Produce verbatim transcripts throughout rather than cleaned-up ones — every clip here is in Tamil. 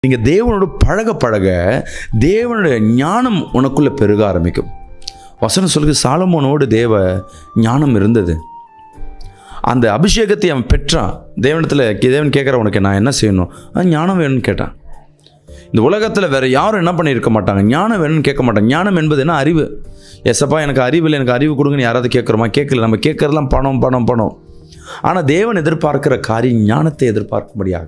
நீங்கள் தேவனோடு பழக பழக தேவனுடைய ஞானம் உனக்குள்ளே பெருக ஆரம்பிக்கும். வசனம் சொல்லுது, சாலமோனோடு தேவ ஞானம் இருந்தது. அந்த அபிஷேகத்தை அவன் பெற்றான். தேவனத்தில் தேவன் கேட்குற, உனக்கு நான் என்ன செய்யணும்? அது ஞானம் வேணும்னு கேட்டான். இந்த உலகத்தில் வேறு யாரும் என்ன பண்ணியிருக்க மாட்டாங்க, ஞானம் வேணும்னு கேட்க மாட்டாங்க. ஞானம் என்பது என்ன? அறிவு. எஸ்ஸப்பா எனக்கு அறிவு இல்லை, எனக்கு அறிவு கொடுங்கன்னு யாராவது கேட்குறோமா? கேட்கல. நம்ம கேட்குறதுலாம் பணம் பணம் பணம். ஆனால் தேவன் எதிர்பார்க்கிற காரியம் ஞானத்தை எதிர்பார்க்கும்படியாக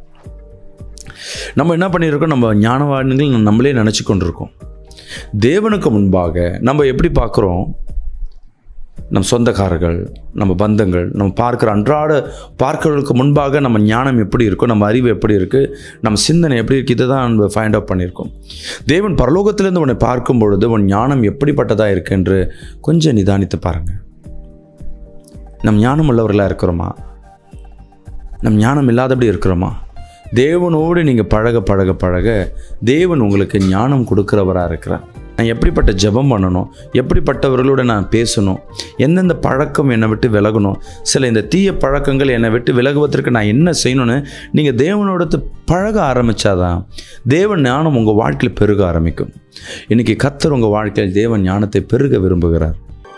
நம்ம என்ன பண்ணியிருக்கோம்? நம்ம ஞானவான்கள் நம்மளே நினச்சி கொண்டிருக்கோம். தேவனுக்கு முன்பாக நம்ம எப்படி பார்க்குறோம்? நம் சொந்தக்காரர்கள், நம்ம பந்தங்கள், நம்ம பார்க்குற அன்றாட பார்க்கிறவர்களுக்கு முன்பாக நம்ம ஞானம் எப்படி இருக்கும், நம்ம அறிவு எப்படி இருக்குது, நம்ம சிந்தனை எப்படி இருக்குது, இதை தான் நம்ம ஃபைண்ட் அவுட் பண்ணியிருக்கோம். தேவன் பரலோகத்திலேருந்து உன்னை பார்க்கும் பொழுது உன் ஞானம் எப்படிப்பட்டதாக இருக்குது என்று கொஞ்சம் நிதானித்து பாருங்கள். நம் ஞானம் உள்ளவர்களாக இருக்கிறோமா? நம் ஞானம் இல்லாதபடி இருக்கிறோமா? தேவனோடு நீங்கள் பழக பழக பழக தேவன் உங்களுக்கு ஞானம் கொடுக்குறவராக இருக்கிறார். நான் எப்படிப்பட்ட ஜெபம் பண்ணணும், எப்படிப்பட்டவர்களோடு நான் பேசணும், எந்தெந்த பழக்கம் என்னை விட்டு விலகணும், சில இந்த தீய பழக்கங்கள் என்னை விட்டு விலகுவதற்கு நான் என்ன செய்யணும்னு நீங்கள் தேவனோடு பழக ஆரம்பித்தாதான் தேவன் ஞானம் உங்கள் வாழ்க்கையில் பெருக ஆரம்பிக்கும். இன்றைக்கி கர்த்தர் உங்கள் வாழ்க்கையில் தேவன் ஞானத்தை பெருக விரும்புகிறார்.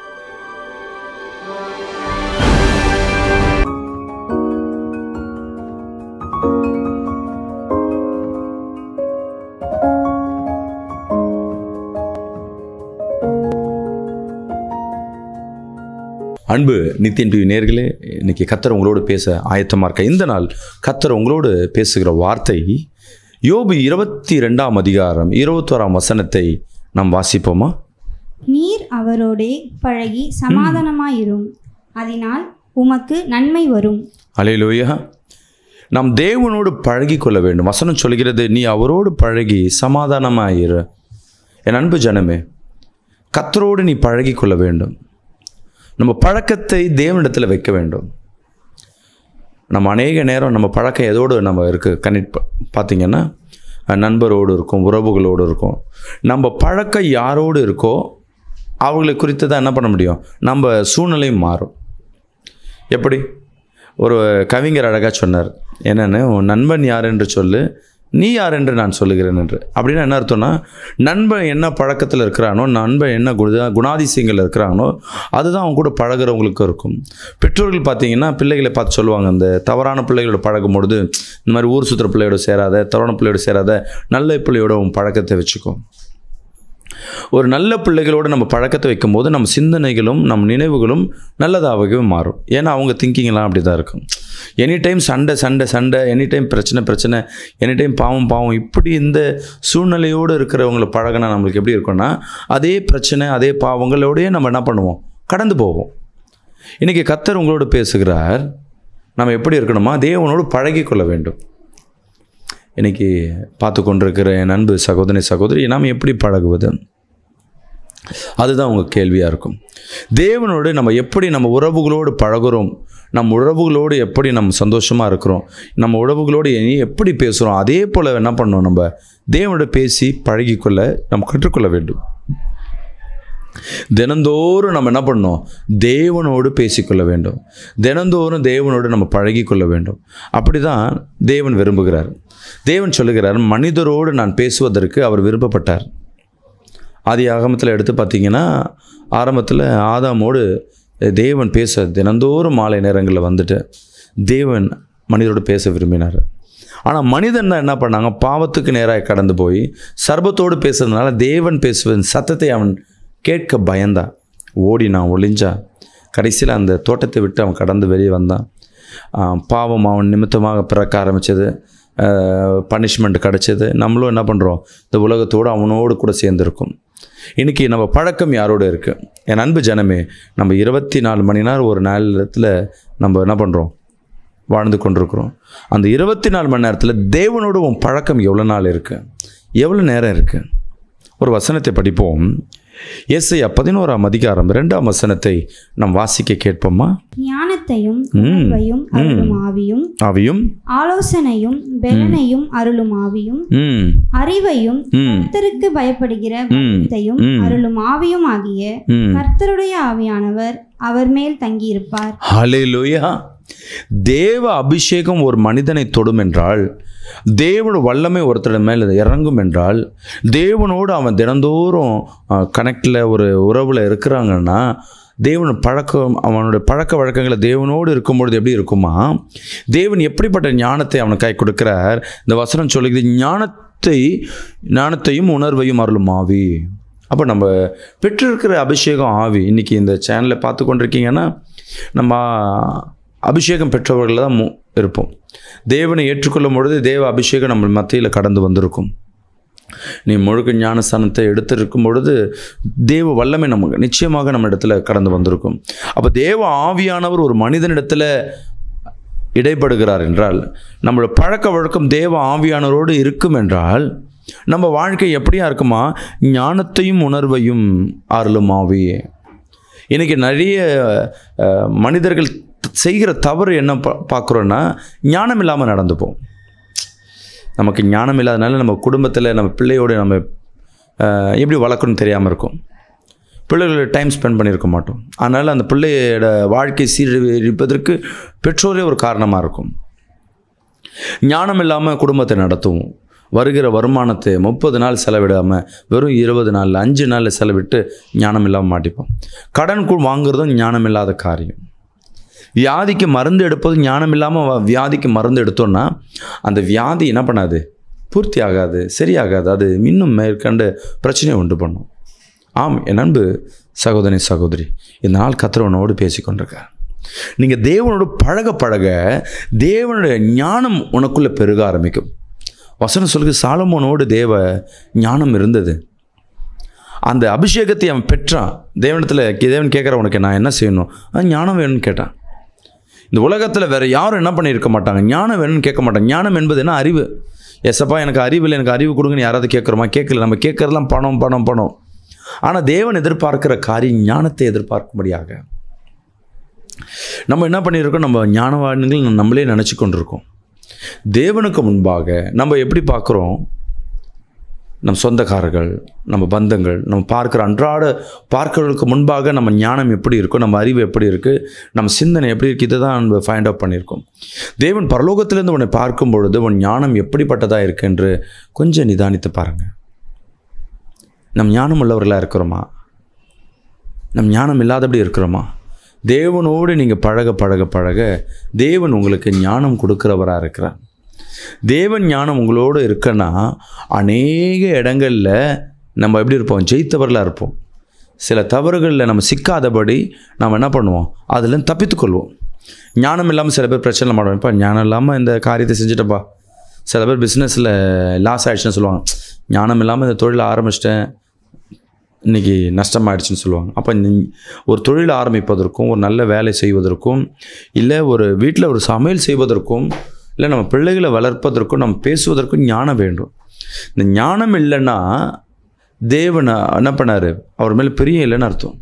அன்பு நித்தியன் டிவி நேயர்களே, இன்றைக்கி கர்த்தர் உங்களோடு பேச ஆயத்தமாக இருக்க இந்த நாள் கர்த்தர் உங்களோடு பேசுகிற வார்த்தை யோபு இருபத்தி ரெண்டாம் அதிகாரம் இருபத்தோராம் வசனத்தை நாம் வாசிப்போமா? நீர் அவரோடே பழகி சமாதானமாயிரும், அதனால் உமக்கு நன்மை வரும். அல்லேலூயா. நாம் தேவனோடு பழகி கொள்ள வேண்டும். வசனம் சொல்கிறது, நீ அவரோடு பழகி சமாதானமாயிரு. என் அன்பு ஜனமே, கர்த்தரோடு நீ பழகி கொள்ள வேண்டும். நம்ம பழக்கத்தை தேவனிடத்தில் வைக்க வேண்டும். நம்ம அநேக நேரம் நம்ம பழக்கம் எதோடு நம்ம இருக்குது கனெக்ட் பார்த்திங்கன்னா, நண்பரோடு இருக்கும், உறவுகளோடு இருக்கும். நம்ம பழக்கம் யாரோடு இருக்கோ அவர்களை குறித்து தான் என்ன பண்ண முடியும், நம்ம சூழ்நிலையும் மாறும். எப்படி? ஒரு கவிஞர் அழகாக சொன்னார், என்னென்னு, உன் நண்பன் யார் என்று சொல்லு, நீ யார் என்று நான் சொல்லுகிறேன் என்று. அப்படின்னா என்ன அர்த்தம்னா, நண்பன் என்ன பழக்கத்தில் இருக்கிறானோ, நண்பன் என்ன குண குணாதிசயங்கள் இருக்கிறானோ அதுதான் அவங்க கூட பழகிறவங்களுக்கும் இருக்கும். பெற்றோர்கள் பார்த்தீங்கன்னா பிள்ளைகளை பார்த்து சொல்லுவாங்க, அந்த தவறான பிள்ளைகளோட பழகும்பொழுது, இந்த மாதிரி ஊர் சுற்றுற பிள்ளையோட சேராத, தவறான பிள்ளையோட சேராத, நல்ல பிள்ளையோட உன் பழக்கத்தை வச்சுக்கோ. ஒரு நல்ல பிள்ளைகளோடு நம்ம பழக்கத்தை வைக்கும்போது நம்ம சிந்தனைகளும் நம் நினைவுகளும் நல்லதாகவே மாறும். ஏன்னா அவங்க திங்கிங்லாம் அப்படி தான் இருக்கும். எனி டைம் சண்டை சண்டை சண்டை, எனி டைம் பிரச்சனை பிரச்சனை, எனி டைம் பாவம் பாவம், இப்படி இந்த சூழ்நிலையோடு இருக்கிறவங்களை பழகினா நம்மளுக்கு எப்படி இருக்கும்னா, அதே பிரச்சனை அதே பாவங்களோடையே நம்ம என்ன பண்ணுவோம், கடந்து போவோம். இன்றைக்கி கர்த்தர் உங்களோடு பேசுகிறார், நம்ம எப்படி இருக்கணுமா, தேவனோடு பழகி கொள்ள வேண்டும். இன்றைக்கி பார்த்து கொண்டிருக்கிற என் அன்பு சகோதரி சகோதரி, நாம் எப்படி பழகுவது, அதுதான் உங்கள் கேள்வியாக இருக்கும். தேவனோடு நம்ம எப்படி நம்ம உறவுகளோடு பழகுறோம், நம்ம உறவுகளோடு எப்படி நம்ம சந்தோஷமாக இருக்கிறோம், நம்ம உறவுகளோடு எப்படி பேசுகிறோம், அதே போல் என்ன பண்ணணும், நம்ம தேவனோடு பேசி பழகிக்கொள்ள நம்ம கற்றுக்கொள்ள வேண்டும். தினந்தோறும் நம்ம என்ன பண்ணணும், தேவனோடு பேசிக்கொள்ள வேண்டும். தினந்தோறும் தேவனோடு நம்ம பழகி கொள்ள வேண்டும். அப்படி தான் தேவன் விரும்புகிறார். தேவன் சொல்லுகிறார், மனிதரோடு நான் பேசுவதற்கு அவர் விருப்பப்பட்டார். ஆதி ஆகமத்தில் எடுத்து பார்த்திங்கன்னா, ஆரம்பத்தில் ஆதாமோடு தேவன் பேச தினந்தோறும் மாலை நேரங்களில் வந்துட்டு தேவன் மனிதரோடு பேச விரும்பினார். ஆனால் மனிதன் தான் என்ன பண்ணாங்க, பாவத்துக்கு நேராக கடந்து போய் சர்பத்தோடு பேசுறதுனால தேவன் பேசுவதன் சத்தத்தை அவன் கேட்க பயந்தான், ஓடினான், ஒளிஞ்சான். கடைசியில் அந்த தோட்டத்தை விட்டு அவன் கடந்து வெளியே வந்தான். பாவம் அவன் நிமித்தமாக பிறக்க ஆரம்பித்தது, பனிஷ்மெண்ட் கிடச்சிது. நம்மளும் என்ன பண்ணுறோம், இந்த உலகத்தோடு அவனோடு கூட சேர்ந்துருக்கும். இன்றைக்கி நம்ம பழக்கம் யாரோடு இருக்குது? என் அன்பு ஜனமே, நம்ம இருபத்தி நாலு மணி நேரம் ஒரு நேரத்தில் நம்ம என்ன பண்ணுறோம், வாழ்ந்து கொண்டிருக்கிறோம். அந்த இருபத்தி நாலு மணி நேரத்தில் தேவனோடு உன் பழக்கம் எவ்வளோ நாள் இருக்குது, எவ்வளோ நேரம் இருக்குது? ஒரு வசனத்தை படிப்போம். ஏசாயா பதினோராம் அதிகாரம் இரண்டாம் வசனத்தை நாம் வாசிக்க கேட்போமா? ஞானத்தையும் உணர்வையும் அருளும் ஆவியும் ஆவியும் ஆலோசனையும் பெலனையும் அருளும் ஆவியும் அறிவையும் கர்த்தருக்கு பயப்படுகிற பயத்தையும் அருளும் ஆவியும் ஆகிய கர்த்தருடைய ஆவியானவர் அவர் மேல் தங்கியிருப்பார். ஹல்லேலூயா. தேவ அபிஷேகம் ஒரு மனிதனை தொடும் என்றால், தேவனோட வல்லமை ஒருத்தர் மேலே இறங்கும் என்றால், தேவனோடு அவன் தினந்தோறும் கனெக்டில் ஒரு உறவில் இருக்கிறாங்கன்னா, தேவனோட பழக்கம் அவனுடைய பழக்க வழக்கங்களை தேவனோடு இருக்கும்பொழுது எப்படி இருக்குமா, தேவன் எப்படிப்பட்ட ஞானத்தை அவனுக்கு கை கொடுக்கிறார். இந்த வசனம் சொல்லுகிறது, ஞானத்தை ஞானத்தையும் உணர்வையும் அருளும் ஆவி. அப்போ நம்ம பெற்றிருக்கிற அபிஷேகம் ஆவி. இன்றைக்கி இந்த சேனலை பார்த்து கொண்டிருக்கீங்கன்னா, நம்ம அபிஷேகம் பெற்றவர்கள் தான் இருப்போம். தேவனை ஏற்றுக்கொள்ளும் பொழுது தேவ அபிஷேகம் நம்ம மத்தியில் கடந்து வந்திருக்கும். நீ முழுக்க ஞானஸ்தானத்தை எடுத்திருக்கும் பொழுது தேவ வல்லமை நமக்கு நிச்சயமாக நம்ம இடத்துல கடந்து வந்திருக்கும். அப்போ தேவ ஆவியானவர் ஒரு மனிதனிடத்தில் இடைப்படுகிறார் என்றால், நம்மளோட பழக்க வழக்கம் தேவ ஆவியானவரோடு இருக்கும் என்றால், நம்ம வாழ்க்கை எப்படியா இருக்குமா, ஞானத்தையும் உணர்வையும் அருளும் ஆவியே. இன்றைக்கி நிறைய மனிதர்கள் செய்கிற தவறு என்ன பா பார்க்குறோன்னா ஞானம் இல்லாமல் நடந்துப்போம். நமக்கு ஞானம் இல்லாதனால நம்ம குடும்பத்தில் நம்ம பிள்ளையோடு நம்ம எப்படி வளர்க்கணும்னு தெரியாமல் இருக்கும். பிள்ளைகளோட டைம் ஸ்பெண்ட் பண்ணியிருக்க மாட்டோம். அதனால் அந்த பிள்ளையோட வாழ்க்கை சீரழிப்பதற்கு பெற்றோரே ஒரு காரணமாக இருக்கும். ஞானம் இல்லாமல் குடும்பத்தை நடத்துவோம். வருகிற வருமானத்தை முப்பது நாள் செலவிடாமல் வெறும் இருபது நாளில் அஞ்சு நாளில் செலவிட்டு ஞானம் இல்லாமல் மாட்டிப்போம். கடன் வாங்குறதும் ஞானம் இல்லாத காரியம். வியாதிக்கு மருந்து எடுப்பதும் ஞானம் இல்லாமல் வியாதிக்கு மருந்து எடுத்தோன்னா அந்த வியாதி என்ன பண்ணாது, பூர்த்தி ஆகாது, சரியாகாது. அது இன்னும் மேற்கண்டு பிரச்சனையை உண்டு பண்ணும். ஆம் என் அன்பு சகோதரி சகோதரி, இந்த நாள் கர்த்தரோடு பேசி கொண்டிருக்கார். நீங்கள் தேவனோடு பழக பழக தேவனுடைய ஞானம் உனக்குள்ளே பெருக ஆரம்பிக்கும். வசனம் சொல்லுது, சாலமோனோடு தேவ ஞானம் இருந்தது. அந்த அபிஷேகத்தை அவன் பெற்றான். தேவனத்தில் தேவன் கேட்குற, உனக்கு நான் என்ன செய்யணும், அது ஞானம் வேணும்னு கேட்டான். இந்த உலகத்தில் வேறு யாரும் என்ன பண்ணியிருக்க மாட்டாங்க, ஞானம் வேணும்னு கேட்க மாட்டாங்க. ஞானம் என்பது என்ன, அறிவு. எஸ்ஸப்பா எனக்கு அறிவு இல்லை, எனக்கு அறிவு கொடுங்கன்னு யாராவது கேட்குறோமா? கேட்கல. நம்ம கேட்குறதுலாம் பணம் பணம் பணம். ஆனால் தேவன் எதிர்பார்க்கிற காரியம் ஞானத்தை எதிர்பார்க்கும்படியாக நம்ம என்ன பண்ணியிருக்கோம், நம்ம ஞானவான்கள் நம்மளே நினச்சி கொண்டிருக்கோம். தேவனுக்கு முன்பாக நம்ம எப்படி பார்க்குறோம், நம் சொந்தக்காரர்கள், நம்ம பந்தங்கள், நம்ம பார்க்குற அன்றாட பார்க்கிறவர்களுக்கு முன்பாக நம்ம ஞானம் எப்படி இருக்கும், நம்ம அறிவு எப்படி இருக்குது, நம்ம சிந்தனை எப்படி இருக்குது, இதை தான் நம்ம ஃபைண்ட் அவுட் பண்ணியிருக்கோம். தேவன் பரலோகத்திலேருந்து உன்னை பார்க்கும் பொழுது உன் ஞானம் எப்படிப்பட்டதாக இருக்குது என்று கொஞ்சம் நிதானித்து பாருங்கள். நம் ஞானம் உள்ளவர்களாக இருக்கிறோமா, நம் ஞானம் இல்லாதபடி இருக்கிறோமா? தேவனோடு நீங்கள் பழக பழக பழக தேவன் உங்களுக்கு ஞானம் கொடுக்குறவராக இருக்கிறார். தேவன் ஞானம் உங்களோடு இருக்குன்னா அநேக இடங்களில் நம்ம எப்படி இருப்போம், ஜெயித்தவர்களாக இருப்போம். சில தவறுகளில் நம்ம சிக்காதபடி நம்ம என்ன பண்ணுவோம், அதில் தப்பித்துக்கொள்வோம். ஞானம் இல்லாமல் சில பேர் பிரச்சனை மாட்டோம். இப்போ ஞானம் இல்லாமல் இந்த காரியத்தை செஞ்சுட்டப்பா. சில பேர் பிஸ்னஸில் லாஸ் ஆகிடுச்சுன்னு சொல்லுவாங்க. ஞானம் இல்லாமல் இந்த தொழிலை ஆரம்பிச்சிட்டேன், இன்றைக்கி நஷ்டமாயிடுச்சுன்னு சொல்லுவாங்க. அப்போ ஒரு தொழில் ஆரம்பிப்பதற்கும், ஒரு நல்ல வேலை செய்வதற்கும், இல்லை ஒரு வீட்டில் ஒரு சமையல் செய்வதற்கும், இல்லை நம்ம பிள்ளைகளை வளர்ப்பதற்கும், நம்ம பேசுவதற்கும் ஞானம் வேண்டும். இந்த ஞானம் இல்லைன்னா தேவன் என்ன பண்ணார், அவர் மேலே பிரியம் இல்லைன்னு அர்த்தம்.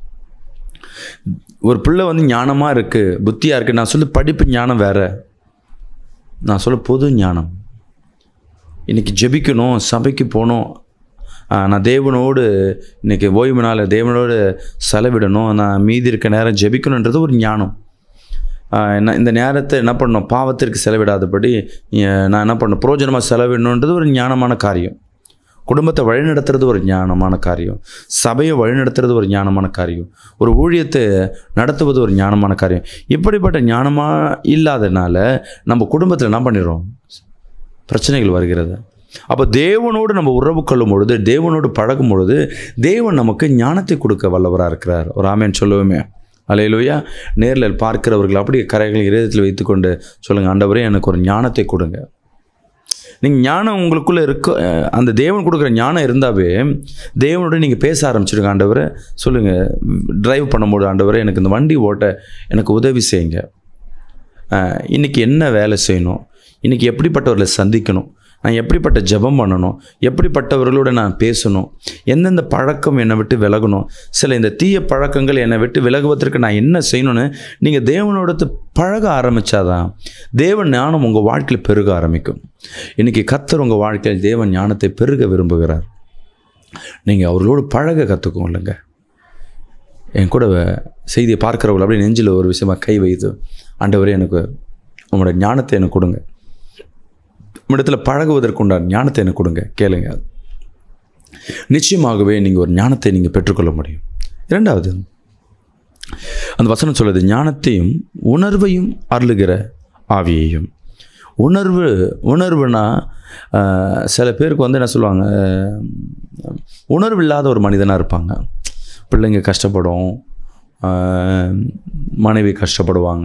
ஒரு பிள்ளை வந்து ஞானமாக இருக்குது, புத்தியாக இருக்குது. நான் சொல்ல படிப்பு ஞானம் வேறு, நான் சொல்ல பொது ஞானம். இன்றைக்கி ஜெபிக்கணும், சபைக்கு போகணும், நான் தேவனோடு இன்றைக்கி ஓய்வு நாள் தேவனோடு செலவிடணும், நான் மீதி இருக்க நேரம் ஜெபிக்கணுன்றது ஒரு ஞானம். என்ன இந்த நேரத்தை என்ன பண்ணணும், பாவத்திற்கு செலவிடாதபடி நான் என்ன பண்ணணும், புரோஜனமாக செலவிடணுன்றது ஒரு ஞானமான காரியம். குடும்பத்தை வழிநடத்துறது ஒரு ஞானமான காரியம். சபையை வழிநடத்துறது ஒரு ஞானமான காரியம். ஒரு ஊழியத்தை நடத்துவது ஒரு ஞானமான காரியம். இப்படிப்பட்ட ஞானமாக இல்லாதனால நம்ம குடும்பத்தில் என்ன பண்ணிடுறோம், பிரச்சனைகள் வருகிறது. அப்போ தேவனோடு நம்ம உறவு கொள்ளும் பொழுது, தேவனோடு பழகும் பொழுது தேவன் நமக்கு ஞானத்தை கொடுக்க வல்லவராக இருக்கிறார். ஒரு ஆமேன் சொல்லுவோமே. அல்லேலூயா. நேரில் பார்க்கிறவர்கள் அப்படியே கரைகளை இதயத்தில் வைத்துக்கொண்டு சொல்லுங்கள், ஆண்டவரே எனக்கு ஒரு ஞானத்தை கொடுங்க. நீங்கள் ஞானம் உங்களுக்குள்ளே இருக்க, அந்த தேவன் கொடுக்குற ஞானம் இருந்தாவே தேவனோட நீங்கள் பேச ஆரம்பிச்சிடுங்க. ஆண்டவரை சொல்லுங்கள், ட்ரைவ் பண்ணும்போது ஆண்டவரே எனக்கு இந்த வண்டி ஓட்ட எனக்கு உதவி செய்யுங்க. இன்றைக்கி என்ன வேலை செய்யணும், இன்றைக்கி எப்படிப்பட்டவர்களை சந்திக்கணும், நான் எப்படிப்பட்ட ஜெபம் பண்ணணும், எப்படிப்பட்டவர்களோட நான் பேசணும், எந்தெந்த பழக்கம் என்னை விட்டு விலகணும், சில இந்த தீய பழக்கங்கள் என்னை விட்டு விலகுவதற்கு நான் என்ன செய்யணும்னு நீங்கள் தேவனோட பழக ஆரம்பித்தாதான் தேவன் ஞானம் உங்கள் வாழ்க்கையில் பெருக ஆரம்பிக்கும். இன்றைக்கி கர்த்தர் உங்கள் வாழ்க்கையில் தேவன் ஞானத்தை பெருக விரும்புகிறார். நீங்கள் அவர்களோடு பழக கற்றுக்கோங்க. என் கூட செய்தியை பார்க்குறவர்கள் அப்படியே நெஞ்சில் ஒரு விஷயமாக கை வைத்து, ஆண்டவரே எனக்கு உங்களோட ஞானத்தை எனக்கு கொடுங்க, உங்களிடத்துல பழகுவதற்குண்டான ஞானத்தை எனக்கு கொடுங்க, கேளுங்க. நிச்சயமாகவே நீங்கள் ஒரு ஞானத்தை நீங்கள் பெற்றுக்கொள்ள முடியும். இரண்டாவது, அந்த வசனம் சொல்லுது, ஞானத்தையும் உணர்வையும் அருளுகிற ஆவியையும். உணர்வு உணர்வுனா சில பேருக்கு வந்து என்ன சொல்லுவாங்க, உணர்வு இல்லாத ஒரு மனிதனாக இருப்பாங்க. பிள்ளைங்க கஷ்டப்படும், மனைவி கஷ்டப்படுவாங்க,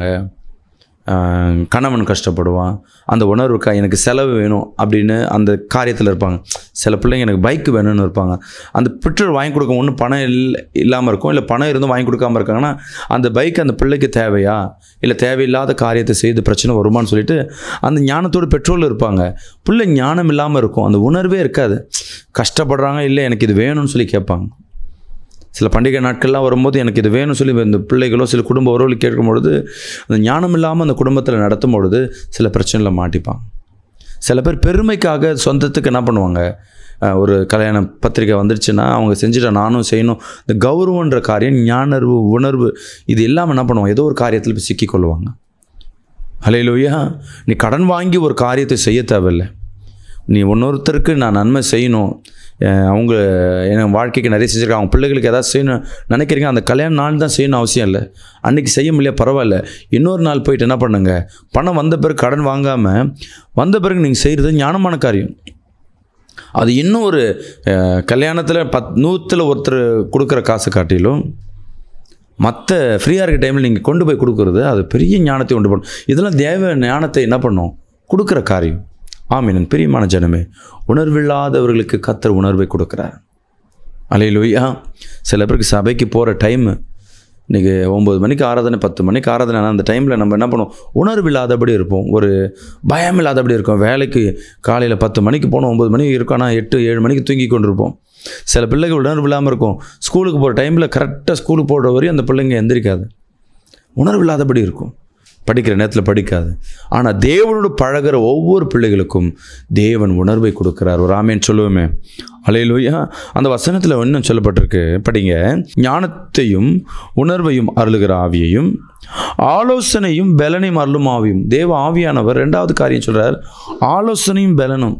கணவன் கஷ்டப்படுவான். அந்த உணர்வுக்கா எனக்கு செலவு வேணும் அப்படின்னு அந்த காரியத்தில் இருப்பாங்க. சில பிள்ளைங்க எனக்கு பைக்கு வேணும்னு இருப்பாங்க. அந்த பெற்றோர் வாங்கி கொடுக்க ஒன்றும் பணம் இல்லை இல்லாமல் இருக்கும், இல்லை பணம் இருந்தும் வாங்கி கொடுக்காமல் இருக்காங்கன்னா அந்த பைக் அந்த பிள்ளைக்கு தேவையா, இல்லை தேவையில்லாத காரியத்தை செய்து பிரச்சனை வருமானு சொல்லிட்டு அந்த ஞானத்தோடு பெற்றோர் இருப்பாங்க. பிள்ளை ஞானம் இல்லாமல் இருக்கும், அந்த உணர்வே இருக்காது. கஷ்டப்படுறாங்க, இல்லை எனக்கு இது வேணும்னு சொல்லி கேட்பாங்க. சில பண்டிகை நாட்கள்லாம் வரும்போது எனக்கு இது வேணும்னு சொல்லி இந்த பிள்ளைகளோ சில குடும்ப உறவுகள் கேட்கும் பொழுது அந்த ஞானம் இல்லாமல் அந்த குடும்பத்தில் நடத்தும் பொழுது சில பிரச்சனையில் மாட்டிப்பாங்க. சில பேர் பெருமைக்காக சொந்தத்துக்கு என்ன பண்ணுவாங்க, ஒரு கல்யாண பத்திரிக்கை வந்துடுச்சுன்னா அவங்க செஞ்சுட்டா நானும் செய்யணும், இந்த கௌரவன்ற காரியம், ஞானர்வு, உணர்வு இது இல்லாமல் என்ன பண்ணுவாங்க, ஏதோ ஒரு காரியத்தில் போய் சிக்கிக்கொள்வாங்க. ஹல்லேலூயா. நீ கடன் வாங்கி ஒரு காரியத்தை செய்ய தேவையில்லை. நீ இன்னொருத்தருக்கு நான் நன்மை செய்யணும், அவங்க என் வாழ்க்கைக்கு நிறைய செஞ்சுருக்காங்க, அவங்க பிள்ளைகளுக்கு ஏதாவது செய்யணும் நினைக்கிறீங்க, அந்த கல்யாண நாள் தான் செய்யணும் அவசியம் இல்லை. அன்றைக்கி செய்ய முடியல பரவாயில்ல, இன்னொரு நாள் போயிட்டு என்ன பண்ணுங்க, பணம் வந்த பிறகு கடன் வாங்காமல் வந்த பிறகு நீங்கள் செய்கிறது ஞானமான காரியம். அது இன்னும் ஒரு கல்யாணத்தில் பத் நூற்றில் ஒருத்தர் கொடுக்குற காசு காட்டிலும் மற்ற ஃப்ரீயாக இருக்க டைமில் நீங்கள் கொண்டு போய் கொடுக்குறது அது பெரிய ஞானத்தை உண்டு பண்ணும். இதெல்லாம் தேவ ஞானத்தை என்ன பண்ணும், கொடுக்குற காரியம். ஆமீன். பிரியமான ஜனமே, உணர்வில்லாதவர்களுக்கு கர்த்தர் உணர்வை கொடுக்குறார். அல்லேலூயா. சில பேருக்கு சபைக்கு போகிற டைமு இன்றைக்கி ஒம்பது மணிக்கு ஆராதனை, பத்து மணிக்கு ஆராதனை, அந்த டைமில் நம்ம என்ன பண்ணுவோம், உணர்வு இல்லாதபடி இருப்போம், ஒரு பயம் இல்லாதபடி இருக்கும். வேலைக்கு காலையில் பத்து மணிக்கு போனோம், ஒம்பது மணிக்கு இருக்கும், ஆனால் எட்டு ஏழு மணிக்கு தூங்கி கொண்டு இருப்போம். சில பிள்ளைகள் உணர்வு இல்லாமல் இருக்கும். ஸ்கூலுக்கு போகிற டைமில் கரெக்டாக ஸ்கூலுக்கு போடுற வரையும் அந்த பிள்ளைங்க எந்திரிக்காது, உணர்வு இல்லாதபடி இருக்கும், படிக்கிற நேரத்தில் படிக்காது. ஆனால் தேவனோடு பழகிற ஒவ்வொரு பிள்ளைகளுக்கும் தேவன் உணர்வை கொடுக்குறார். ஒரு ஆமேன் சொல்லுவோமே. அல்லேலூயா. அந்த வசனத்தில் இன்னும் சொல்லப்பட்டிருக்கு, படிங்க. ஞானத்தையும் உணர்வையும் அருளுகிற ஆவியையும் ஆலோசனையும் பலனையும் அருளும் ஆவியும். தேவ ஆவியானவர் ரெண்டாவது காரியம் சொல்கிறார், ஆலோசனையும் பலனும்.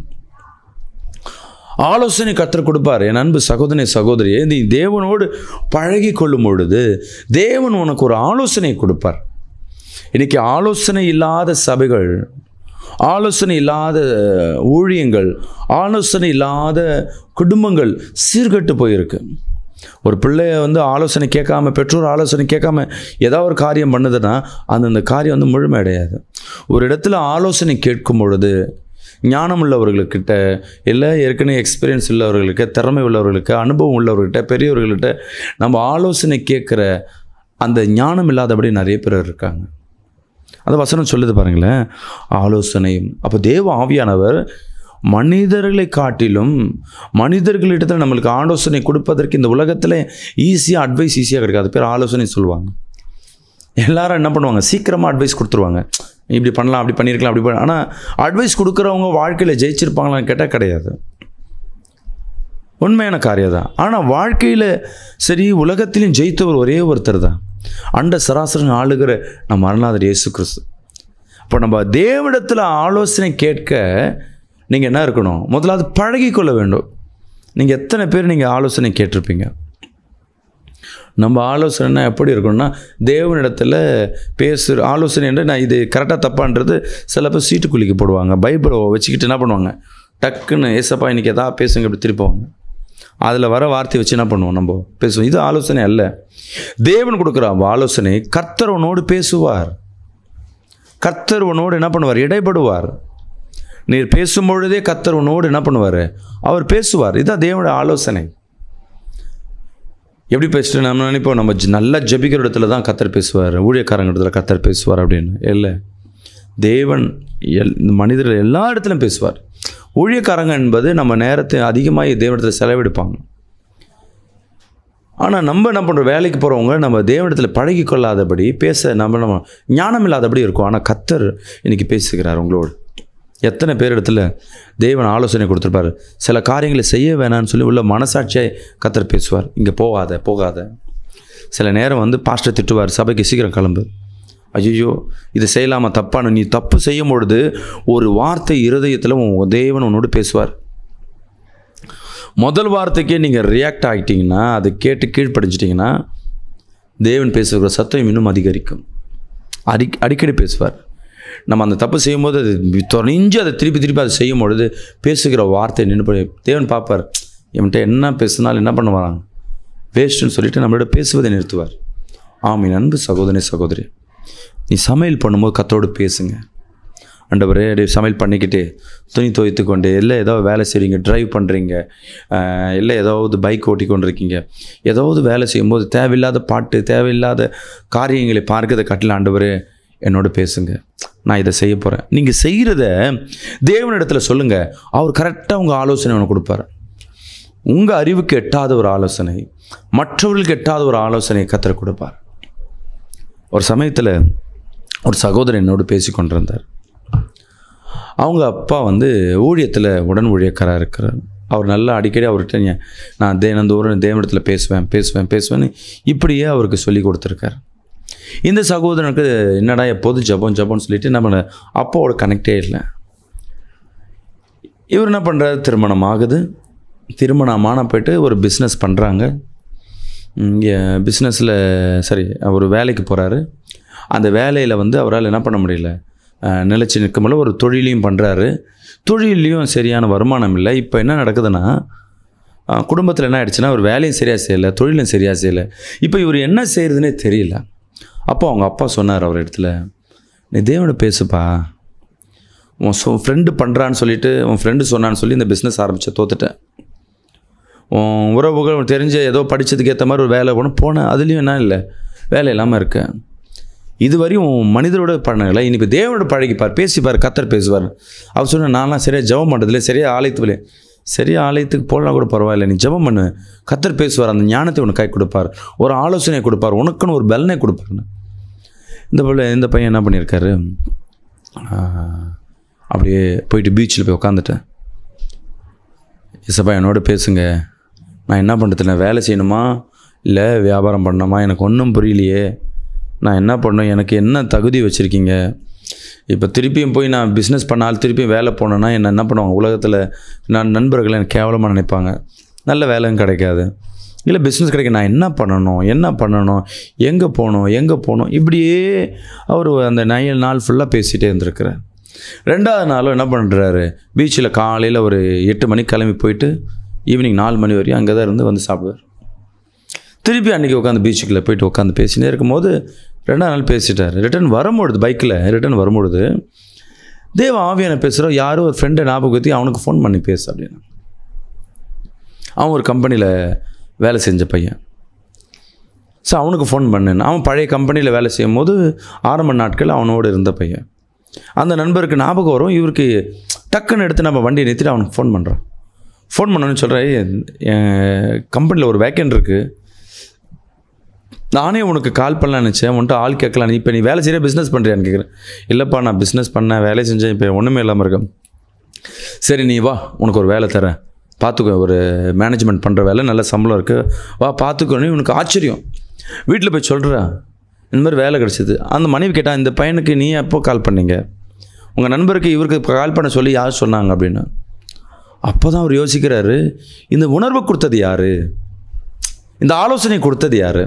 ஆலோசனை கர்த்தர் கொடுப்பார். என் அன்பு சகோதரனே சகோதரியே, நீ தேவனோடு பழகி கொள்ளும் பொழுது தேவன் உனக்கு ஒரு ஆலோசனை கொடுப்பார். இன்றைக்கி ஆலோசனை இல்லாத சபைகள், ஆலோசனை இல்லாத ஊழியங்கள், ஆலோசனை இல்லாத குடும்பங்கள் சீர்கட்டு போயிருக்கு. ஒரு பிள்ளைய வந்து ஆலோசனை கேட்காம, பெற்றோர் ஆலோசனை கேட்காம ஏதாவது ஒரு காரியம் பண்ணுதுன்னா அந்தந்த காரியம் வந்து முழுமை அடையாது. ஒரு இடத்துல ஆலோசனை கேட்கும் பொழுது ஞானம் உள்ளவர்கள்கிட்ட, இல்லை ஏற்கனவே எக்ஸ்பீரியன்ஸ் உள்ளவர்களுக்கு, திறமை உள்ளவர்களுக்கு, அனுபவம் உள்ளவர்கிட்ட, பெரியவர்கள்கிட்ட நம்ம ஆலோசனை கேட்குற அந்த ஞானம் இல்லாதபடி நிறைய பேர் இருக்காங்க. அந்த வசனம் சொல்லுது பாருங்களேன், ஆலோசனையும். அப்போ தேவ ஆவியானவர் மனிதர்களை காட்டிலும் மனிதர்களிடத்தில் நம்மளுக்கு ஆலோசனை கொடுப்பதற்கு இந்த உலகத்தில் ஈஸியாக அட்வைஸ் ஈஸியாக கிடைக்காது. பேர் ஆலோசனை சொல்லுவாங்க. எல்லாரும் என்ன பண்ணுவாங்க, சீக்கிரமாக அட்வைஸ் கொடுத்துருவாங்க, இப்படி பண்ணலாம், அப்படி பண்ணியிருக்கலாம், அப்படி பண்ண. ஆனால் அட்வைஸ் கொடுக்குறவங்க வாழ்க்கையில் ஜெயிச்சிருப்பாங்களான்னு கேட்டால் கிடையாது. உண்மையான காரியம் தான். ஆனால் வாழ்க்கையில் சரி, உலகத்திலையும் ஜெயித்தவர் ஒரே ஒருத்தர் தான், அண்ட சராசரன் ஆளுகிற நம்ம அருளாதர் இயேசு கிறிஸ்து. அப்போ நம்ம தேவனிடத்தில் ஆலோசனை கேட்க நீங்கள் என்ன இருக்கணும், முதலாவது பழகி கொள்ள வேண்டும். நீங்கள் எத்தனை பேர் நீங்கள் ஆலோசனை கேட்டிருப்பீங்க? நம்ம ஆலோசனைனா எப்படி இருக்கணும்னா, தேவனிடத்தில் பேசுகிற ஆலோசனை என்று நான் இது கரெக்டாக தப்பான்றது சில பேர் சீட்டு குலுக்கி போடுவாங்க. பைபிளை வச்சுக்கிட்டு என்ன பண்ணுவாங்க, டக்குன்னு ஏசப்பா இன்றைக்கி எதாவது பேசுங்க அப்படி திருப்போங்க. அதில் வர வார்த்தையை வச்சு என்ன பண்ணுவோம், நம்ம பேசுவோம். இது ஆலோசனை அல்ல. தேவன் கொடுக்குற ஆலோசனை, கர்த்தர் உன்னோடு பேசுவார். கர்த்தர் உன்னோடு என்ன பண்ணுவார், இடைப்படுவார். நீர் பேசும்பொழுதே கர்த்தர் உன்னோடு என்ன பண்ணுவார், அவர் பேசுவார். இதுதான் தேவனுடைய ஆலோசனை. எப்படி பேசிட்டு நம்ம நினைப்போம், நம்ம நல்லா ஜெபிக்கிற இடத்துல தான் கர்த்தர் பேசுவார், ஊழியக்காரங்க இடத்துல கர்த்தர் பேசுவார் அப்படின்னு. இல்லை, தேவன் எல் மனிதர்கள் எல்லா இடத்துலையும் பேசுவார். ஊழியக்காரங்க என்பது நம்ம நேரத்தை அதிகமாக தேவனிடத்தில் செலவெடுப்பாங்க. ஆனால் நம்ம என்ன பண்ணுறோம், வேலைக்கு போகிறவங்க நம்ம தேவனிடத்தில் பழகி கொள்ளாதபடி பேச நம்ம நம்ம ஞானம் இல்லாதபடி இருக்கும். ஆனால் கர்த்தர் இன்றைக்கி பேசுகிறார் உங்களோடு. எத்தனை பேர் இடத்துல தேவன் ஆலோசனை கொடுத்துருப்பார், சில காரியங்களை செய்ய வேணான்னு சொல்லி உள்ள மனசாட்சியை கர்த்தர் பேசுவார், இங்கே போகாத போகாத. சில நேரம் வந்து பாஸ்டர் திட்டுவார், சபைக்கு சீக்கிரம் கிளம்பு, ஐயோ இது செய்யலாமா, தப்பான. நீ தப்பு செய்யும் பொழுது ஒரு வார்த்தை இருதயத்தில் உன் தேவன் உன்னோடு பேசுவார். முதல் வார்த்தைக்கே நீங்கள் ரியாக்ட் ஆகிட்டிங்கன்னா, அதை கேட்டு கீழ்ப்படிஞ்சிட்டிங்கன்னா, தேவன் பேசுகிற சத்தம் இன்னும் அதிகரிக்கும். அடி அடிக்கடி பேசுவார். நம்ம அந்த தப்பு செய்யும்போது அது தொடர்ந்து அதை திருப்பி திருப்பி அதை செய்யும் பொழுது பேசுகிற வார்த்தை நின்று போய் தேவன் பார்ப்பார், இவன்கிட்ட என்ன பேசுனாலும் என்ன பண்ண வராங்க வேஸ்ட்டுன்னு சொல்லிட்டு நம்மளோட பேசுவதை நிறுத்துவார். ஆமீன். அன்பு சகோதரி சகோதரி, நீ சமையல் பண்ணும்போது கத்தோடு பேசுங்க. ஆண்டவரே, அப்படியே சமையல் பண்ணிக்கிட்டு துணி துவைத்து கொண்டு, இல்லை ஏதோ வேலை செய்கிறீங்க, ட்ரைவ் பண்ணுறீங்க, இல்லை ஏதாவது பைக் ஓட்டி கொண்டு இருக்கீங்க, ஏதாவது வேலை செய்யும்போது தேவையில்லாத பாட்டு, தேவையில்லாத காரியங்களை பார்க்கறதை கட்டல, ஆண்டவரே என்னோட பேசுங்க, நான் இதை செய்ய போகிறேன். நீங்கள் செய்கிறத தேவனிடத்தில் சொல்லுங்கள். அவர் கரெக்டாக உங்கள் ஆலோசனை ஒன்று கொடுப்பார். உங்கள் அறிவுக்கு எட்டாத ஒரு ஆலோசனை, மற்றவர்களுக்கு எட்டாத ஒரு ஆலோசனை கர்த்தர் கொடுப்பார். ஒரு சமயத்தில் ஒரு சகோதரன் என்னோடு பேசி கொண்டிருந்தார். அவங்க அப்பா வந்து ஊழியத்தில் உடன் ஊழியக்காராக இருக்கிறார். அவர் நல்லா அடிக்கடி அவர்கிட்ட நான் தினந்தோறும் தேவனிடத்தில் பேசுவேன் பேசுவேன் பேசுவேன்னு இப்படியே அவருக்கு சொல்லி கொடுத்துருக்கார். இந்த சகோதரனுக்கு என்னடா எப்போது ஜபம் ஜபம்னு சொல்லிட்டு நம்ம அப்பாவோட கனெக்டே இல்லை. இவர் என்ன பண்ணுறாரு, திருமணம் ஆகுது. திருமணமான போய்ட்டு ஒரு பிஸ்னஸ் பண்ணுறாங்க. இங்கே பிஸ்னஸில் சரி அவர் வேலைக்கு போகிறாரு. அந்த வேலையில் வந்து அவரால் என்ன பண்ண முடியல, நிலச்சி நிற்க முடியல. ஒரு தொழிலையும் பண்ணுறாரு. தொழிலையும் சரியான வருமானம் இல்லை. இப்போ என்ன நடக்குதுன்னா, குடும்பத்தில் என்ன ஆகிடுச்சுன்னா, ஒரு வேலையும் சரியாக செய்யலை, தொழிலும் சரியாக செய்யலை. இப்போ இவர் என்ன செய்கிறதுனே தெரியல. அப்போ அவங்க அப்பா சொன்னார் அவர் இடத்துல, நீ தேவனை பேசுப்பா, உன் சொ ஃப்ரெண்டு பண்ணுறான்னு சொல்லிவிட்டு உன் ஃப்ரெண்டு சொன்னான்னு சொல்லி இந்த பிஸ்னஸ் ஆரம்பித்த தோத்துட்டேன். உன் உறவுகள் தெரிஞ்ச ஏதோ படித்ததுக்கு ஏற்ற மாதிரி ஒரு வேலை போனால் போனேன், அதுலேயும் என்ன இல்லை, வேலை இல்லாமல் இருக்கேன். இதுவரையும் மனிதரோட பண்ணலை, இனி இப்போ தேவனோட பழகிப்பார், பேசிப்பார், கர்த்தர் பேசுவார். அவர் சொன்ன, நான்லாம் சரியாக ஜெபம் பண்ணுறதுல, சரியாக ஆலயத்துலேயே சரியாக ஆலயத்துக்கு போகலாம் கூட பரவாயில்ல, நீ ஜெபம் பண்ணு, கர்த்தர் பேசுவார், அந்த ஞானத்தை உனக்கு கை கொடுப்பார், ஒரு ஆலோசனையை கொடுப்பார், உனக்குன்னு ஒரு பலனை கொடுப்பார்னு. இந்த போல் இந்த பையன் என்ன பண்ணியிருக்காரு, அப்படியே போயிட்டு பீச்சில் போய் உட்காந்துட்டேன். இசப்பா என்னோட பேசுங்க, நான் என்ன பண்ணுறது, நான் வேலை செய்யணுமா இல்லை வியாபாரம் பண்ணணுமா, எனக்கு ஒன்றும் புரியலையே, நான் என்ன பண்ணணும், எனக்கு என்ன தகுதி வச்சுருக்கீங்க, இப்போ திருப்பியும் போய் நான் பிஸ்னஸ் பண்ணால் திருப்பியும் வேலை போனேன்னா என்ன என்ன பண்ணுவாங்க, உலகத்தில் நான் நண்பர்கள் எனக்கு கேவலமாக நினைப்பாங்க, நல்ல வேலையும் கிடைக்காது, இல்லை பிஸ்னஸ் கிடைக்க, நான் என்ன பண்ணணும் என்ன பண்ணணும் எங்கே போகணும் எங்கே போகணும் இப்படியே அவர் அந்த நைல் நாள் ஃபுல்லாக பேசிகிட்டே இருந்திருக்கிறார். ரெண்டாவது நாளும் என்ன பண்ணுறாரு, பீச்சில் காலையில் ஒரு எட்டு மணிக்கு கிளம்பி போயிட்டு ஈவினிங் நாலு மணி வரையும் அங்கே தான் இருந்து வந்து சாப்பிடுவார். திருப்பி அன்றைக்கி உட்காந்து பீச்சுக்குள்ளே போயிட்டு உட்காந்து பேசினே இருக்கும்போது ரெண்டாவது நாள் பேசிட்டார். ரிட்டர்ன் வரும்பொழுது பைக்கில் ரிட்டர்ன் வரும்பொழுது தேவ ஆவியான பேசுகிறோம், யாரும் ஒரு ஃப்ரெண்டை ஞாபகத்தி அவனுக்கு ஃபோன் பண்ணி பேசு அப்படின்னு. அவன் ஒரு கம்பெனியில் வேலை செஞ்ச பையன். ஸோ அவனுக்கு ஃபோன் பண்ணேன். அவன் பழைய கம்பெனியில் வேலை செய்யும் போது ஆரம்ப நாட்கள் அவனோடு இருந்த பையன். அந்த நண்பருக்கு ஞாபகம் வரும், இவருக்கு டக்குன்னு எடுத்து நம்ம வண்டியை நிறுத்திட்டு அவனுக்கு ஃபோன் பண்ணுறான். ஃபோன் பண்ணணும்னு சொல்கிறேன், என் கம்பெனியில் ஒரு வேக்கண்ட் இருக்குது, நானே உனக்கு கால் பண்ணலான்னு நினச்சேன், உன்ட்டு ஆள் கேட்கலாம், இப்போ நீ வேலை செய்ய பிஸ்னஸ் பண்ணுறியான்னு கேட்குறேன். இல்லைப்பா நான் பிஸ்னஸ் பண்ணேன், வேலை செஞ்சேன், இப்போ ஒன்றுமே இல்லாமல் இருக்கேன். சரி நீ வா, உனக்கு ஒரு வேலை தரேன், பார்த்துக்கோ, ஒரு மேனேஜ்மெண்ட் பண்ணுற வேலை, நல்ல சம்பளம் இருக்குது, வா பார்த்துக்கோன்னு. உனக்கு ஆச்சரியம். வீட்டில் போய் சொல்கிறேன், இந்த மாதிரி வேலை கிடச்சிது. அந்த மனைவி கேட்டால், இந்த பையனுக்கு நீ எப்போ கால் பண்ணீங்க, உங்கள் நண்பருக்கு இவருக்கு கால் பண்ண சொல்லி யார் சொன்னாங்க அப்படின்னு. அப்போ தான் அவர் யோசிக்கிறாரு, இந்த உணர்வை கொடுத்தது யார், இந்த ஆலோசனை கொடுத்தது யார்.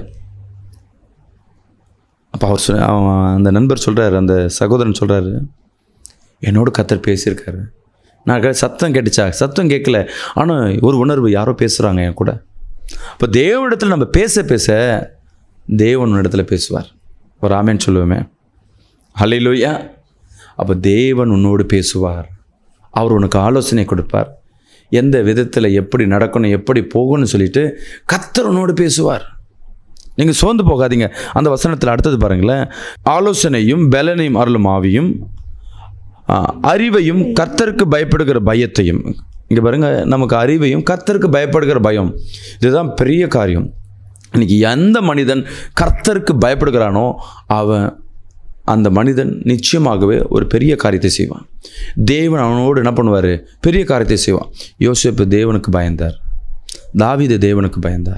அப்போ அவர் சொல் அவன் அந்த நண்பர் சொல்கிறாரு, அந்த சகோதரன் சொல்கிறாரு, என்னோட கர்த்தர் பேசியிருக்காரு, நான் சத்தம் கேட்டுச்சா, சத்தம் கேட்கல, ஆனால் ஒரு உணர்வு யாரோ பேசுகிறாங்க என் கூட. இப்போ தேவனிடத்தில் நம்ம பேச பேச தேவன் இடத்துல பேசுவார். ஒரு ஆமேன்னு சொல்லுவோமே, ஹல்லேலூயா. அப்போ தேவன் உன்னோடு பேசுவார், அவர் உனக்கு ஆலோசனை கொடுப்பார், எந்த விதத்தில் எப்படி நடக்கணும் எப்படி போகணும்னு சொல்லிட்டு கர்த்தர் உன்னோடு பேசுவார். நீங்கள் சோர்ந்து போகாதீங்க. அந்த வசனத்தில் அடுத்தது பாருங்களேன், ஆலோசனையும் பலனையும் அருளும் ஆவியும் அறிவையும் கர்த்தருக்கு பயப்படுகிற பயத்தையும். இங்கே பாருங்கள், நமக்கு அறிவையும் கர்த்தருக்கு பயப்படுகிற பயம், இதுதான் பெரிய காரியம். இன்றைக்கி எந்த மனிதன் கர்த்தருக்கு பயப்படுகிறானோ அவன் அந்த மனிதன் நிச்சயமாகவே ஒரு பெரிய காரியத்தை செய்வான். தேவன் அவனோடு என்ன பண்ணுவார், பெரிய காரியத்தை செய்வான். யோசேப்பு தேவனுக்கு பயந்தார், தாவீது தேவனுக்கு பயந்தார்,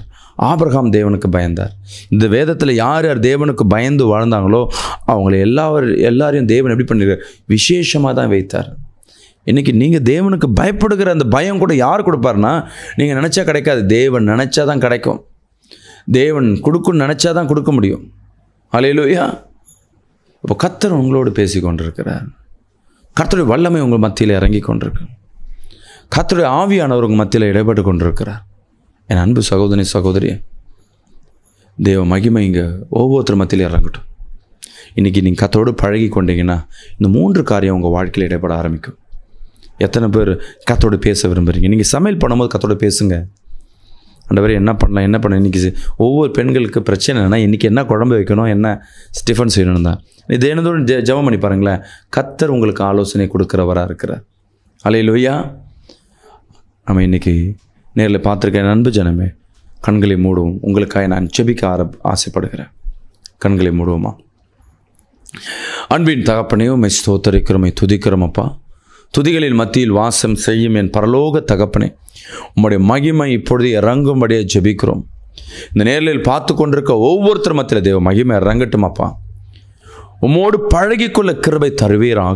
ஆபிரகாம் தேவனுக்கு பயந்தார். இந்த வேதத்தில் யார் யார் தேவனுக்கு பயந்து வாழ்ந்தாங்களோ அவங்கள எல்லாரும் எல்லாரையும் தேவன் எப்படி பண்ணிருக்கார்? விசேஷமாக தான் வைத்தார். இன்றைக்கி நீங்கள் தேவனுக்கு பயப்படுகிற அந்த பயம் கூட யார் கொடுப்பார்னா, நீங்கள் நினச்சா கிடைக்காது. தேவன் நினச்சா தான் கிடைக்கும். தேவன் கொடுக்குன்னு நினச்சா தான் கொடுக்க முடியும். அல்லேலூயா. இப்போ கர்த்தர் உங்களோடு பேசி கொண்டிருக்கிறார். கர்த்தருடைய வல்லமை உங்கள் மத்தியில் இறங்கி கொண்டிருக்கு. கர்த்தருடைய ஆவியானவர் உங்கள் மத்தியில் இடைப்பட்டு கொண்டிருக்கிறார். என் அன்பு சகோதரி சகோதரியே, தேவ மகிமை இங்கே ஒவ்வொருத்தர் மத்தியில் இறங்கட்டும். இன்றைக்கி நீங்கள் கர்த்தரோடு பழகி கொண்டீங்கன்னா இந்த மூன்று காரியம் உங்கள் வாழ்க்கையில் இடைப்பட ஆரம்பிக்கும். எத்தனை பேர் கர்த்தரோடு பேச விரும்புகிறீங்க? நீங்கள் சமையல் பண்ணும்போது கர்த்தரோடு பேசுங்க. ஆண்டவரே என்ன பண்ணலாம் என்ன பண்ண இன்றைக்கி ஒவ்வொரு பெண்களுக்கு பிரச்சனை என்னென்னா, இன்றைக்கி என்ன குழம்பு வைக்கணும், என்ன ஸ்டிஃபன் செய்யணும் தான். இது தினந்தோறும் ஜெ ஜெபம் பண்ணி பாருங்களேன். கர்த்தர் உங்களுக்கு ஆலோசனை கொடுக்குறவராக இருக்கிறார். அல்லேலூயா. நம்ம இன்றைக்கி நேரில் பார்த்துருக்கேன். அன்பு ஜனமே, கண்களை மூடுவோம். உங்களுக்காக நான் ஜெபிக்க ஆர ஆசைப்படுகிறேன். கண்களை மூடுவோமா? அன்பின் தகப்பனே, உம்மை ஸ்தோத்தரிக்கிறோம், துதிக்கிறோம் அப்பா. துதிகளின் மத்தியில் வாசம் செய்யும் என் பரலோக தகப்பனே, உம்முடைய மகிமை இப்பொழுது இறங்கும்படியே ஜெபிக்கிறோம். இந்த நேரில் பார்த்து கொண்டிருக்க ஒவ்வொருத்தர் மத்தியில் தேவ மகிமை இறங்கட்டும் அப்பா. உம்மோடு பழகிக்கொள்ள கிருபை தருவீராக.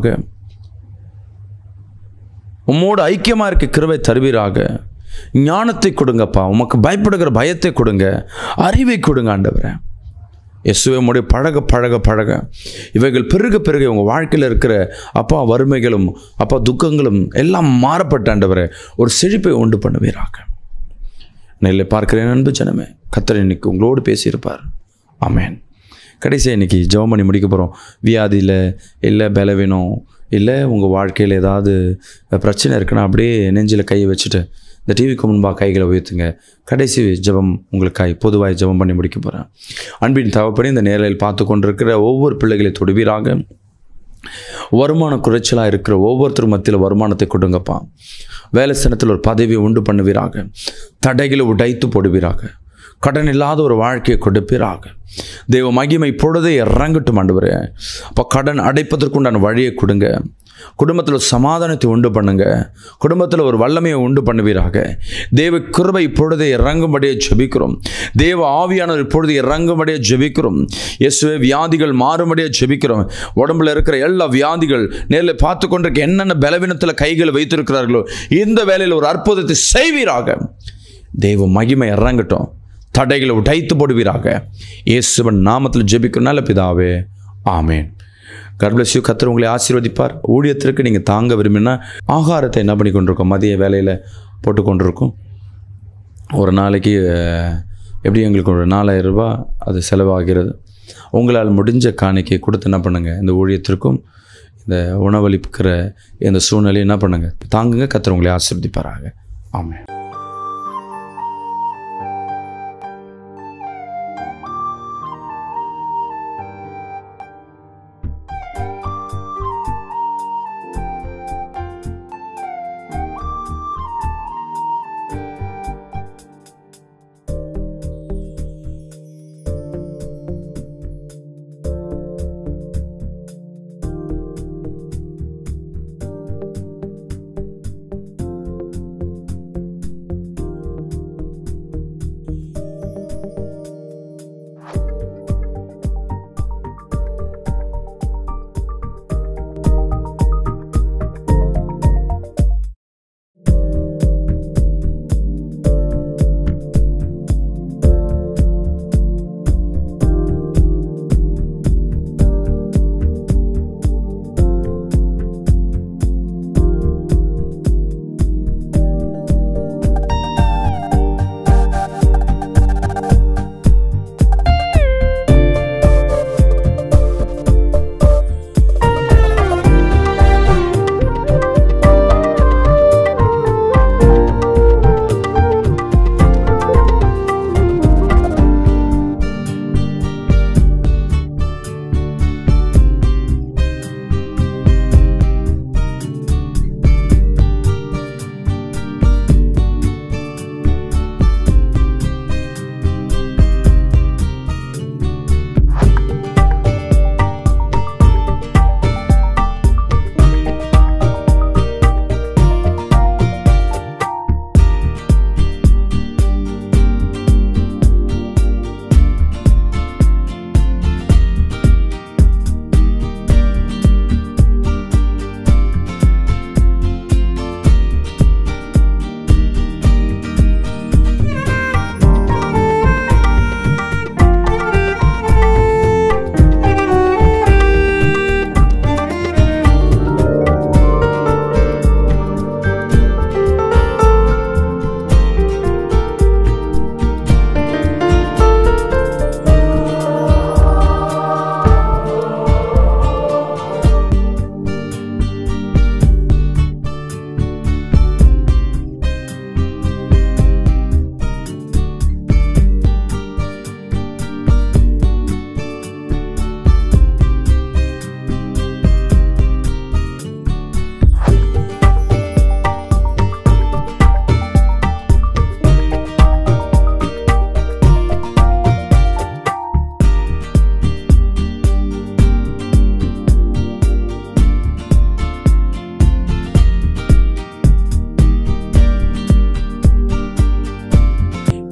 உம்மோடு ஐக்கியமாக இருக்க கிருபை தருவீராக. ஞானத்தை கொடுங்கப்பா. உமக்கு பயப்படுகிற பயத்தை கொடுங்க, அறிவை கொடுங்க ஆண்டவரே. இயேசுவே, உம்முடைய பழக பழக பழக இவைகள் பெருக பெருக உங்கள் வாழ்க்கையில் இருக்கிற அப்பா வறுமைகளும் அப்பா துக்கங்களும் எல்லாம் மாறப்பட்ட ஆண்டவரே ஒரு செழிப்பை உண்டு பண்ணுவீராக. நெல்லை பார்க்கிறேன் அன்பு ஜனமே, கர்த்தர் இன்னைக்கு உங்களோடு பேசியிருப்பார். ஆமென். கடைசியாக இன்றைக்கி ஜெபம் பண்ணி முடிக்க போகிறோம். வியாதியில் இல்லை பலவீனம் இல்லை உங்கள் வாழ்க்கையில் ஏதாவது பிரச்சனை இருக்குன்னா அப்படியே நெஞ்சில் கையை வச்சுட்டு இந்த டிவிக்கு முன்பாக கைகளை உயர்த்துங்க. கடைசி ஜெபம் உங்களுக்காய் பொதுவாக ஜெபம் பண்ணி முடிக்க போகிறேன். அன்பின் தகப்பனே, இந்த நேரில் பார்த்து கொண்டிருக்கிற ஒவ்வொரு பிள்ளைகளை தொடுவீராக. வருமான குறைச்சலாக இருக்கிற ஒவ்வொருத்தரும் மத்தியில் வருமானத்தை கொடுங்கப்பா. வேலை ஸ்தானத்தில் ஒரு பதவியை உண்டு பண்ணுவீராக. தடைகளை உடைத்து போடுவீராக. கடன் இல்லாத ஒரு வாழ்க்கையை கொடுப்பீராக. தெய்வ மகிமை இப்பொழுதே இறங்கட்டும் ஆண்டவரே. அப்போ கடன் அடைப்பதற்குண்டான வழியை கொடுங்க. குடும்பத்தில் ஒரு சமாதானத்தை உண்டு பண்ணுங்க. குடும்பத்தில் ஒரு வல்லமையை உண்டு பண்ணுவீராக. தேவ கிருபை இப்பொழுதே இறங்கும்படியே ஜெபிக்கிறோம். தேவ ஆவியானவர் இப்பொழுது இறங்கும்படியே ஜெபிக்கிறோம். இயேசுவே, வியாதிகள் மாறும்படியே ஜெபிக்கிறோம். உடம்புல இருக்கிற எல்லா வியாதிகள் நேரில் பார்த்து கொண்டிருக்க என்னென்ன பலவீனத்தில் கைகளை வைத்திருக்கிறார்களோ இந்த வேலையில் ஒரு அற்புதத்தை செய்வீராக. தேவ மகிமை இறங்கட்டும். தடைகளை உடைத்து போடுவீராக. இயேசுவின் நாமத்தில் ஜெபிக்கும் நல்ல பிதாவே, ஆமென். God bless you. கர்த்தர் உங்களை ஆசீர்வதிப்பார். ஊழியத்திற்கு நீங்கள் தாங்க விரும்பினா ஆகாரத்தை என்ன பண்ணி கொண்டிருக்கோம், மதிய வேலையில் போட்டு கொண்டிருக்கோம். ஒரு நாளைக்கு எப்படி எங்களுக்கு ஒரு நாலாயிரம் ரூபாய் அது செலவாகிறது. உங்களால் முடிஞ்ச காணிக்கை கொடுத்து என்ன பண்ணுங்கள், இந்த ஊழியத்திற்கும் இந்த உணவளிக்கிற இந்த சூழ்நிலையை என்ன பண்ணுங்கள், தாங்குங்க. கர்த்தர் உங்களை ஆசீர்வதிப்பாராக. ஆமென்.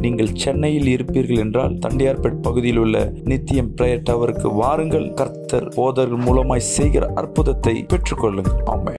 நீங்கள் சென்னையில் இருப்பீர்கள் என்றால் தண்டியார்பேட் பகுதியில் உள்ள நித்தியம் பிரேயர் டவருக்கு வாருங்கள். கர்த்தர் போதர்கள் மூலமாய் செய்கிற அற்புதத்தை பெற்றுக்கொள்ளுங்கள். ஆமென்.